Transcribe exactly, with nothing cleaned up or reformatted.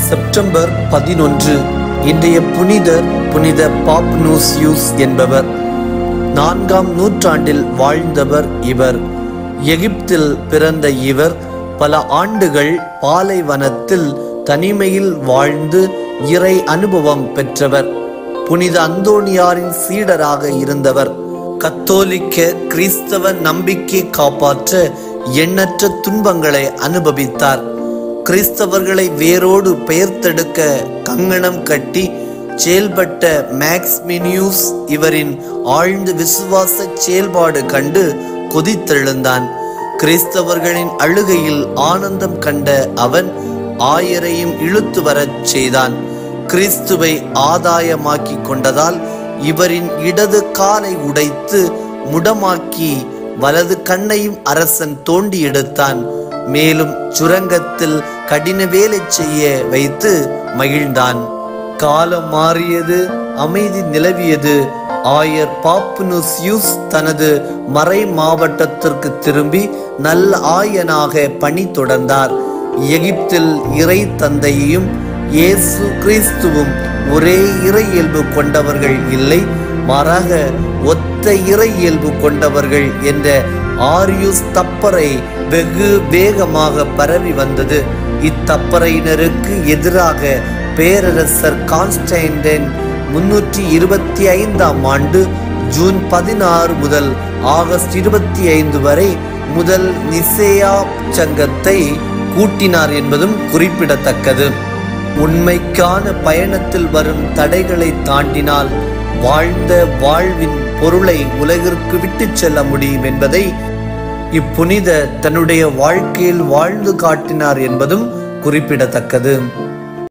September பதினொன்று. இன்றைய புனிதர் புனித பாப்னூசியுஸ் என்பவர். நான்காம் நூற்றாண்டில் வாழ்ந்தவர் இவர். எகிப்தில் பிறந்த இவர் பல ஆண்டுகள் பாலைவனத்தில் தனிமையில் வாழ்ந்து இறை அனுபவம் பெற்றவர். புனித அந்தோனியாரின் சீடராக இருந்தவர். கத்தோலிக்க கிறிஸ்தவ நம்பிக்கை காப்பாற்ற எண்ணற்ற துன்பங்களை அனுபவித்தார். கிறிஸ்தவர்களை வேரோடு பெயர்த்தெடுக்க கங்கணம் கட்டி செயல்பட்ட மேக்ஸ்மினியூஸ் இவரின் ஆழ்ந்த விசுவாச செயல்பாடு கண்டு கொதித்தெழுந்தான். கிறிஸ்தவர்களின் அழுகையில் ஆனந்தம் கண்ட அவன் ஆயரையும் இழுத்து வரச் செய்தான். கிறிஸ்துவை ஆதாயமாக்கி கொண்டதால் இவரின் இடது காலை உடைத்து முடமாக்கி வலது கண்ணையும் அரசன் தோண்டி எடுத்தான். மேலும் சுரங்கத்தில் கடின வேலை செய்ய வைத்து மகிழ்ந்தான். காலம் மாறியது, அமைதி நிலவியது. ஆயர் பாப்னூசியுஸ் தனது மறை மாவட்டத்திற்கு திரும்பி நல்ல ஆயனாக பணி தொடர்ந்தார். எகிப்தில் இறை தந்தையையும் இயேசு கிறிஸ்துவும் ஒரே இறை இயல்பு கொண்டவர்கள் இல்லை, மாறாக ஒத்த இறை இயல்பு கொண்டவர்கள் என்ற ஆரியுஸ் தப்பறை வெகு வேகமாக பரவி வந்தது. இத்தப்பறையினருக்கு எதிராக பேரரசர் கான்ஸ்டன்டைன் முன்னூற்றி இருபத்தி ஐந்தாம் ஆண்டு ஜூன் பதினாறு முதல் ஆகஸ்ட் இருபத்தி ஐந்து வரை முதல் நிசேயா சங்கத்தை கூட்டினார் என்பதும் குறிப்பிடத்தக்கது. உண்மைக்கான பயணத்தில் வரும் தடைகளை தாண்டினால் வாழ்ந்த வாழ்வின் பொருளை உலகிற்கு விட்டு செல்ல முடியும் என்பதை இப்புனித தன்னுடைய வாழ்க்கையில் வாழ்ந்து காட்டினார் என்பதும் குறிப்பிடத்தக்கது.